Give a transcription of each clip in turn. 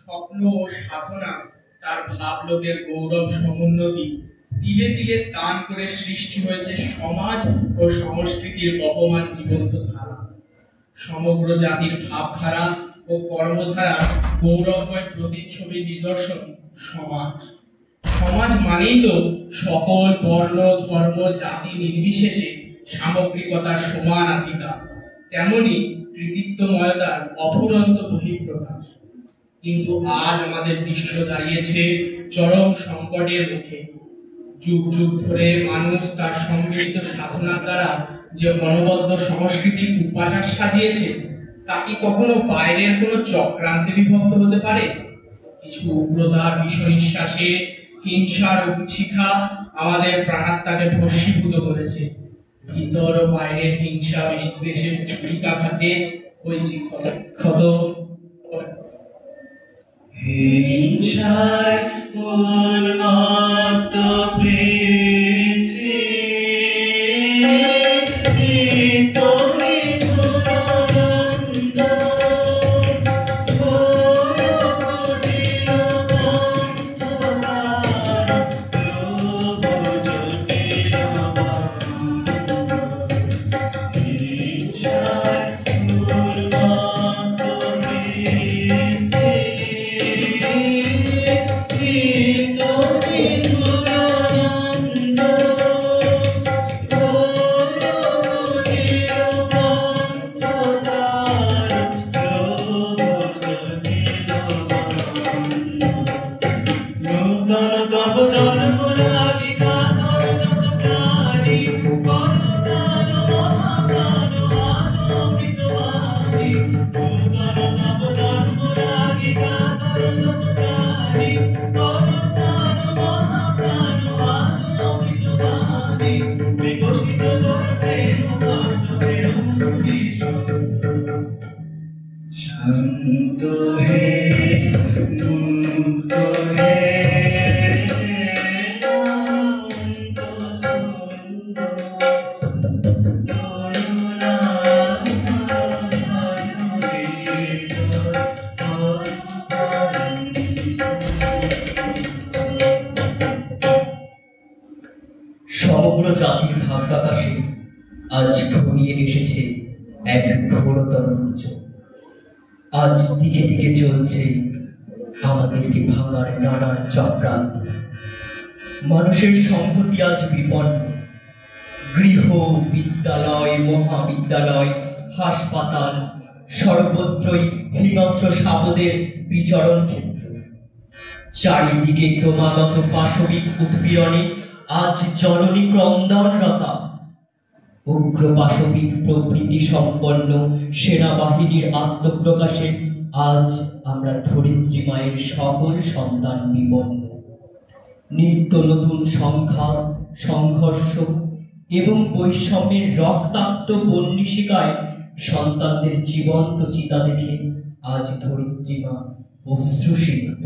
স্বপ্ন ও সাধনা তার ভাবলোকের গৌরব সমুন্নতি তিলে তিলে দান করে সৃষ্টি হয়েছে সমাজ ও সংস্কৃতির বহমান জীবন্ত ধারা। সমগ্র জাতির ভাবধারা ও কর্মধারা গৌরবময় প্রতিচ্ছবি নিদর্শন সমাজ। সমাজ মানেই তো সকল বর্ণ ধর্ম জাতি নির্বিশেষে সামগ্রিকতার সমান অধিকার, তেমনি কৃতিত্বময়তার অফুরন্ত বহিঃপ্রকাশ। কিন্তু আজ আমাদের বিশ্ব দাঁড়িয়েছে চরম সংকটের মুখে। যুগ যুগ ধরে মানুষ তার সম্মিলিত সাধনার দ্বারা যে অনবদ্য সংস্কৃতির উপাচার সাজিয়েছে, তা কি কখনো বাইরের কোনো চক্রান্তে বিভক্ত হতে পারে? কিছু উগ্রতার বিষ নিঃশ্বাসে হিংসার উচ্ছিখা আমাদের প্রাণাত্মাকে ভস্মীভূত করেছে। ভিতর ও বাইরের হিংসা দেশের ছুরিকাঘাতে হয়েছে ক্ষত। হিংসায় উন্মত্ত শান্ত হে মুক্ত হে সমগ্র জাতির ভাবপ্রকাশে আজ ঘনিয়ে এসেছে এক ঘোরতর দুর্যোগ। আজ দিকে দিকে চলছে আমাদেরকে ভাঙার নানান চক্রান্ত। মানুষের সম্পত্তি আজ বিপন্ন। গৃহ, বিদ্যালয়, মহাবিদ্যালয়, হাসপাতাল সর্বত্রই হিংস্র শাবদের বিচরণ ক্ষেত্র। চারিদিকে ক্রমাগত পাশবিক উৎপীড়নে আজ জননী ক্রন্দনরতা। উগ্র পাশবিক প্রবৃত্তি সম্পন্ন সেনাবাহিনীর আত্মপ্রকাশে আজ আমরা ধরিত্রী মায়ের সকল সন্তান বিপন্ন। নিত্য নতুন সংখ্যা, সংঘর্ষ এবং বৈষম্যের রক্তাক্ত বহ্নিশিকায় সন্তানদের জীবন্ত চিতা দেখে আজ ধরিত্রী মা অশ্রুসিক্ত।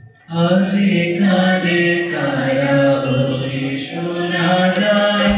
আজ এখানে তারা ওই শোনা যায়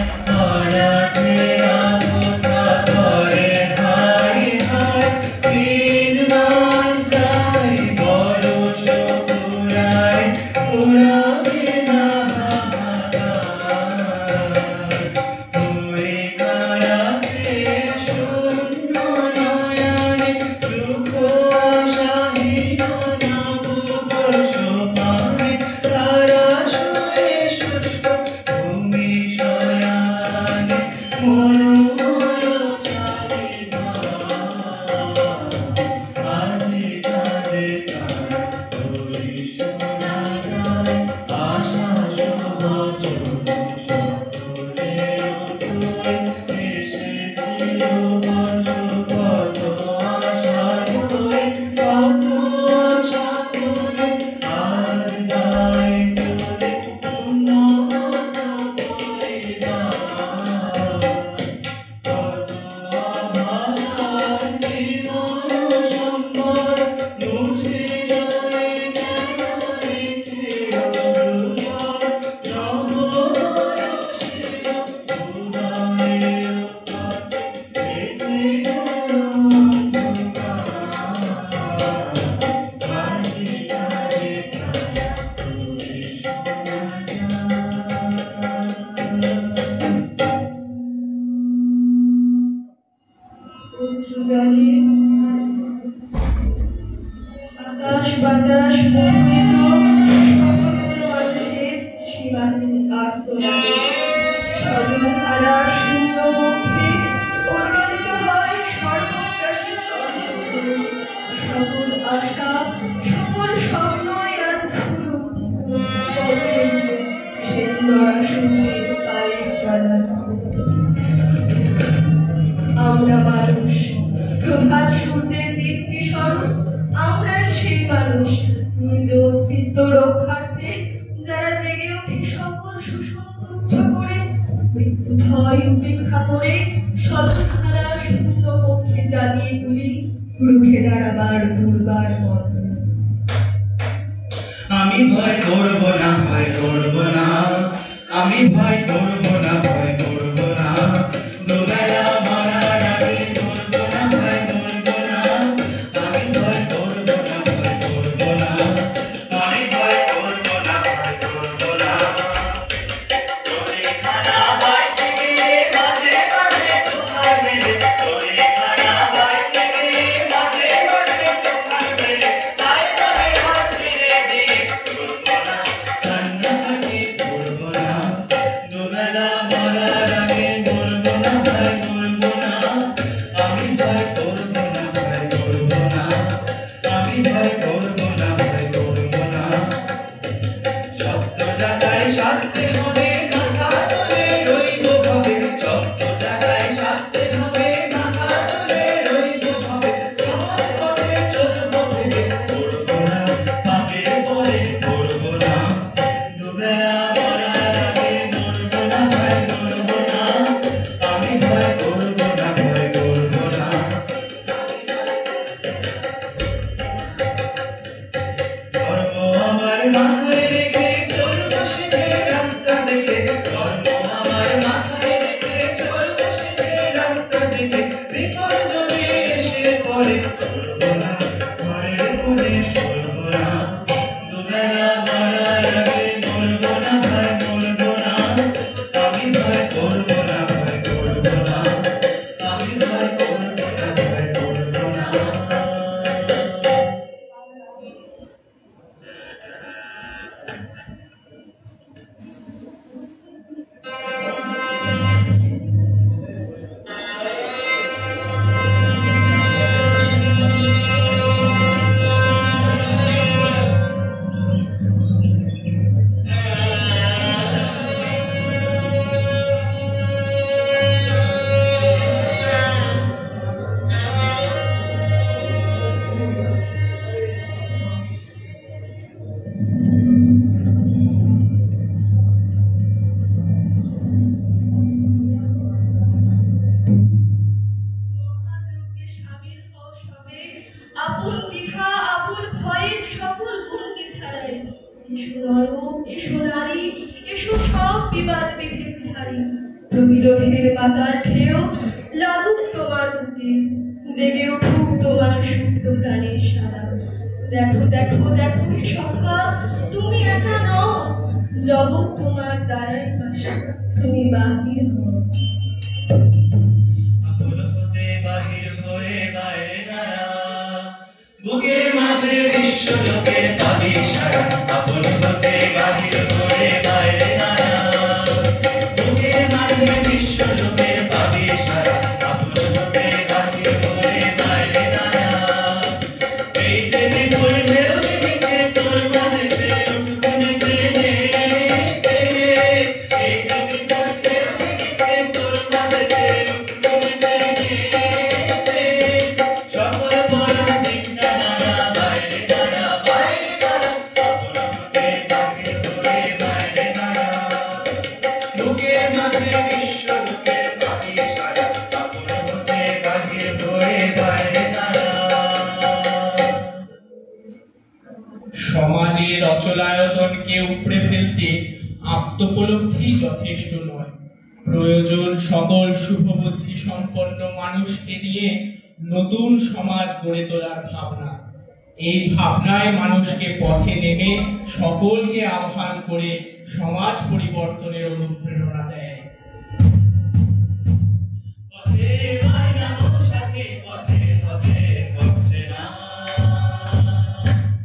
মুছে আকাশ বাতাস মোহিত সমস্ত মানুষের সীমাহীন আর্তনাদে স্বজন হারা শূন্য মুখে অনুরণিত হয় সর্বগ্রাসী কণ্ঠ। সকল আশা সকল স্বপ্নই আজ আমরা মানুষ, প্রভাত সূর্যের দীপ্তি স্বরূপ আমরাই সেই মানুষ, নিজ অস্তিত্ব রক্ষার্থে যারা জেগে ওঠে সকল শোষণ তুচ্ছ করে, মৃত্যু ভয় উপেক্ষা করে স্বজনহারা শূন্য পক্ষে জাগিয়ে তুলি রুখে দাঁড়াবার দুর্বার পথ। আমি ভয় করব না, ভয় করব না, আমি ভয় করব না, ভয় করব না, দুবেলা মরার আগে করব না, ভয় করব না, আমি ভয় করব না, ভয় করব না, আমি ভয় করব না, ভয় করব না। তোরে খানা বাইতে গেলে মাঝে মাঝে তোমার মেলে, তোরে খানা বাইতে গেলে মাঝে মাঝে তোমার মেলে, তাই বলে হাত ছেড়ে দিয়ে করব না, কান্নাকাটি করব না, দুবেলা মরার আগে করব না, ভয় করব না, আমি ভয় করব না, ভয় করব না, আমি ভয় করব না, ভয় করব না। শক্ত জায়গায় সারতে হবে, মাথা তুলে রইব ভাবে, শক্ত জায়গায় সারতে হবে, মাথা তুলে রইব ভাবে, তোমার পথে চলব ভেবে করব না, পাপের পরে করব না, দুবেলা মরার আগে করব না, ভয় করব না, আমি ভয় করব না, ভয় করব না। ধর্ম আমার মাথায় রেখে চলব শিখে রাস্তা দেখে, ধর্ম আমার মাথায় রেখে চলব শিখে রাস্তা দেখে, বিপদ যদি এসে পড়ে করব না, ঘরের কোণে সরব না, দুবেলা মরার আগে করব না, ভয় করব না, আমি ভয় করব না, ভয় করব না, আমি ভয় করব না, ভয় করব না। মহাযজ্ঞে সামিল হও সবে, আপন দ্বিধা আপন ভয়ের সকল গুণকে ছাড়াই, এসো নর এসো নারী, এসো সব বিবাদ বিভেদ ছাড়ি, প্রতিরোধের বাতার ঢেউ লাগুক তোমার বুকে, জেগে উঠুক তোমার সুপ্ত প্রাণের সারা। দেখো দেখো দেখো হে সখা, তুমি একা নও, জগৎ তোমার দ্বারাই বাসা, তুমি বাহির হও। আপন হতে বাহির হয়ে বাইরে দাঁড়া, বুকের মাঝে বিশ্ব লোকের পাবি সারা, আপন হতে বাহির হয়ে বাইরে দাঁড়া, বুকের মাঝে বিশ্ব লোকের পাবি সারা, আপন হতে বাহির হয়ে বাইরে দাঁড়া। এই যে বিপুল ঢেউ দেখেছে তোর মাঝেতে উঠুনে চেনেছে, এই যে বিপুল ঢেউ দেখেছে তোর মাঝেতে উঠুনে চেনেছে, সকল পরাধীন দাঁড়া, বাইরে দাঁড়া, বাইরে দাঁড়া, আপন হতে বাহির হয়ে বাইরে দাঁড়া, বুকের মাঝে বিশ্ব লোকের পাবি সারা, আপন হতে বাহির হয়ে বাইরে দাঁড়া। সমাজের অচলায়তনকে উপড়ে ফেলতে আত্মোপলব্ধি যথেষ্ট নয়, প্রয়োজন সকল শুভবুদ্ধি সম্পন্ন মানুষকে নিয়ে নতুন সমাজ গড়ে তোলার ভাবনা। এই ভাবনায় মানুষকে পথে নেমে সকলকে আহ্বান করে সমাজ পরিবর্তনের অনুপ্রেরণা দেয়। পথে মায়না সাথী পথে হবে হচ্ছে না,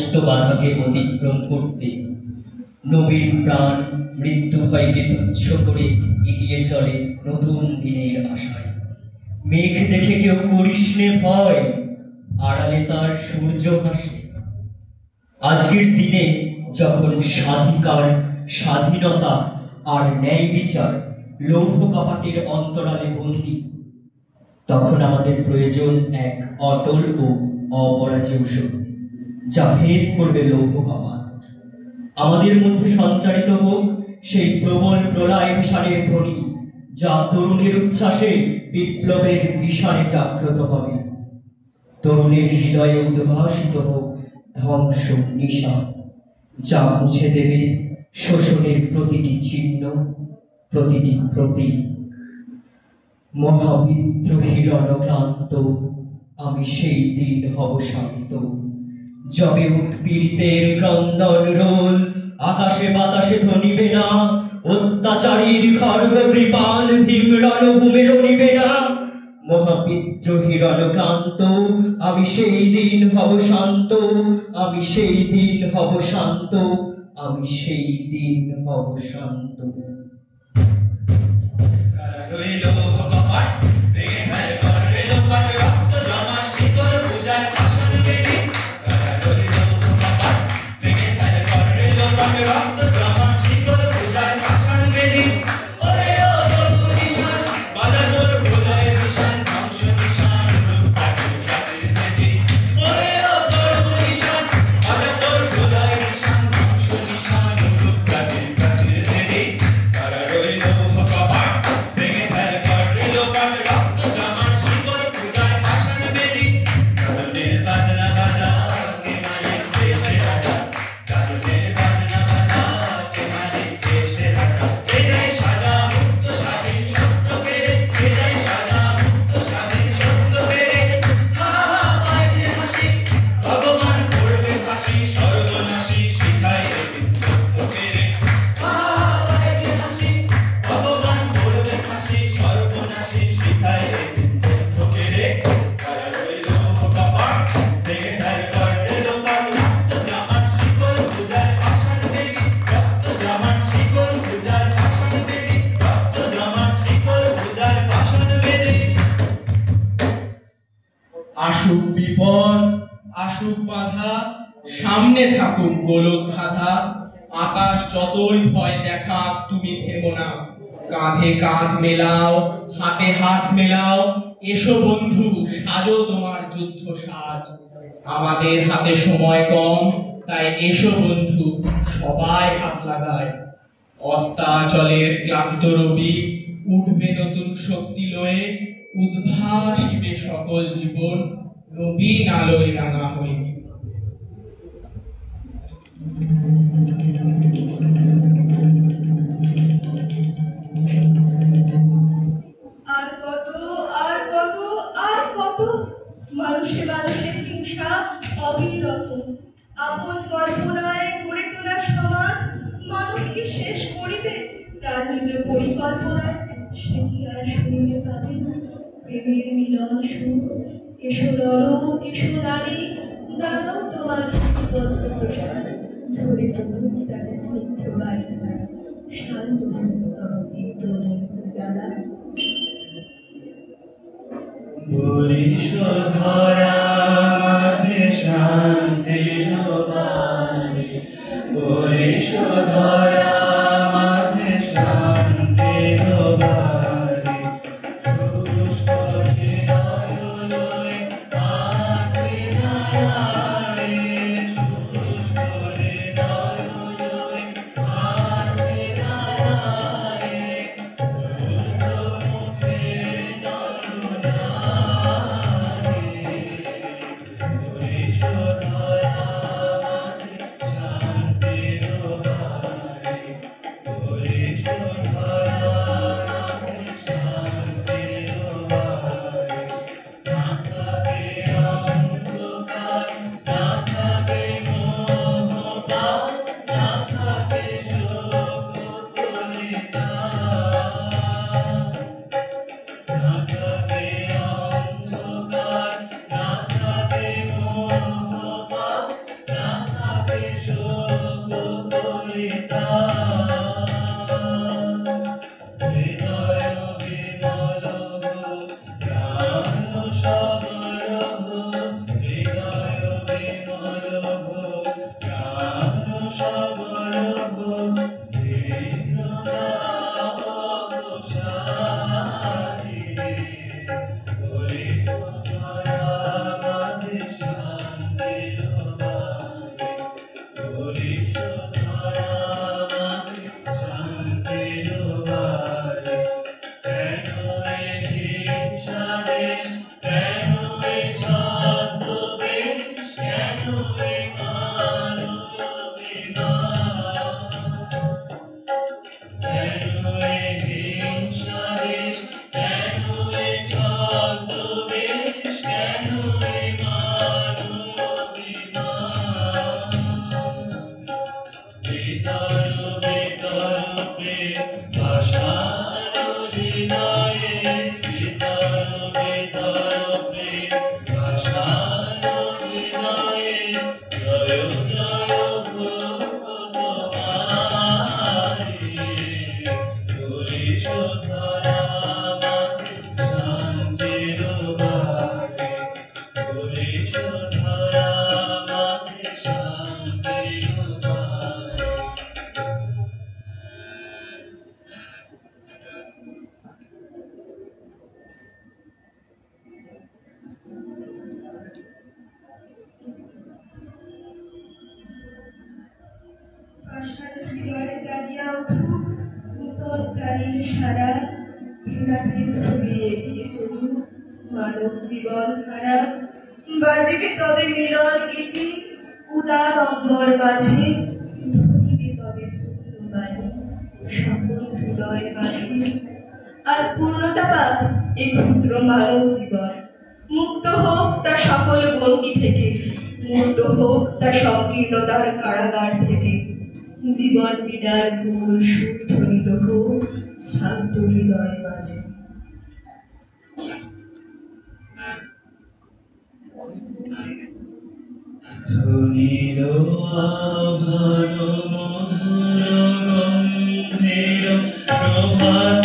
সমস্ত বাধাকে অতিক্রম করতে নবীন প্রাণ মৃত্যু ভয়কে তুচ্ছ করে এগিয়ে চলে নতুন দিনের আশায়। মেঘ দেখে কেউ করিস নে ভয়, আড়ালে তার সূর্য ভাসে। আজকের দিনে যখন স্বাধিকার, স্বাধীনতা আর ন্যায় বিচার লৌহ কপাটের অন্তরালে বন্দী, তখন আমাদের প্রয়োজন এক অটল ও অপরাজেয় শক্তি, যা ভেদ করবে লৌহ কপাট। আমাদের মধ্যে সঞ্চারিত হোক সেই প্রবল প্রলয় বিষাণের ধ্বনি, যা তরুণের উচ্ছ্বাসে বিপ্লবের বিষাণে জাগ্রত হবে। তরুণের হৃদয়ে উদ্ভাসিত হোক ধ্বংস নিশান, যা মুছে দেবে শোষণের প্রতিটি চিহ্ন, প্রতিটি প্রতীক। মহাবিদ্রোহী রণক্লান্ত আমি সেই দিন হব শান্ত, যবে উৎপীড়িতের ক্রন্দন রোল আকাশে বাতাসে ধ্বনিবে না, অত্যাচারীর খর্গ কৃপাল ভীম রণভূমে রণিবে না। মহাবিদ্রোহী রণক্লান্ত আমি সেই দিন হব শান্ত, আমি সেই দিন হব শান্ত, আমি সেই দিন হব শান্ত। আসুক বিপদ, আসুক বাধা, সামনে থাকুক গোলক ধাঁধা। আকাশ যতই ভয় দেখাক তুমি থেমো না, কাঁধে কাঁধ মেলাও, হাতে হাত মেলাও। এসো বন্ধু, সাজো তোমার যুদ্ধ সাজ। আমাদের হাতে সময় কম, তাই এসো বন্ধু, সবাই হাত লাগায়। অস্তাচলের ক্লান্ত রবি উঠবে নতুন শক্তি লয়ে, উদ্ভাসিবে সকল জীবন নবীন আলোয় রাঙা হয়ে। আর কত, আর কত, আর কত মানুষে মানুষের হিংসা অবিরত। আপন কল্পনায় গড়ে তোলা সমাজ মানুষকে শেষ করিবে তার নিজ পরিকল্পনায়। সে কি আর শুনিতে পাবে না প্রেমের মিলন সুর? এসো নর, এসো নারী, দাও তোমার বদ্ধ প্রসাদ, ঝরে পড়ুক তাকে স্নিগ্ধ বারিধারা, শান্ত তর তীব্র জ্বালা। বরিশধরা মাঝে শান্তির বাণী, বরিশধরা মাঝে শান্তির বাণী। শুষ্ক হৃদয় আছে ধারায়, শুষ্ক হৃদয় আছে ধারায়। মুখে বরিশধরা মাঝে শান্তির বাণী। আশার হৃদয়ে জাগিয়া উঠুক নূতন প্রাণীর সারা, ভেদাভেদ ভুলিয়ে এগিয়ে চলুক মানব জীবন হারা। বাজিবে তবে মিলন গীতি উদার অম্বর মাঝে, ধরিবে তবে বাণী সকল হৃদয়ের মাঝে। আজ পূর্ণতা পাক এই ক্ষুদ্র মানব জীবন, মুক্ত হোক তার সকল গণ্ডি থেকে, মুক্ত হোক তার সংকীর্ণতার কারাগার থেকে। জীবন বিদার কুল সুর ধ্বনিত হোক শান্ত হৃদয় মাঝে। ধ্বনির আভার মধুর গন্ধের প্রভাত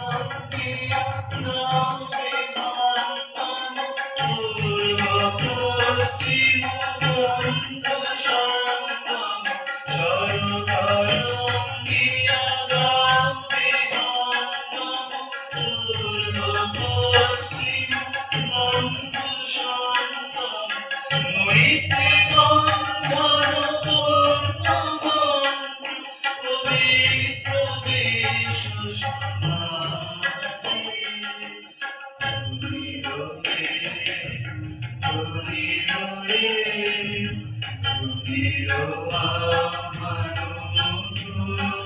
পূর্ব Mano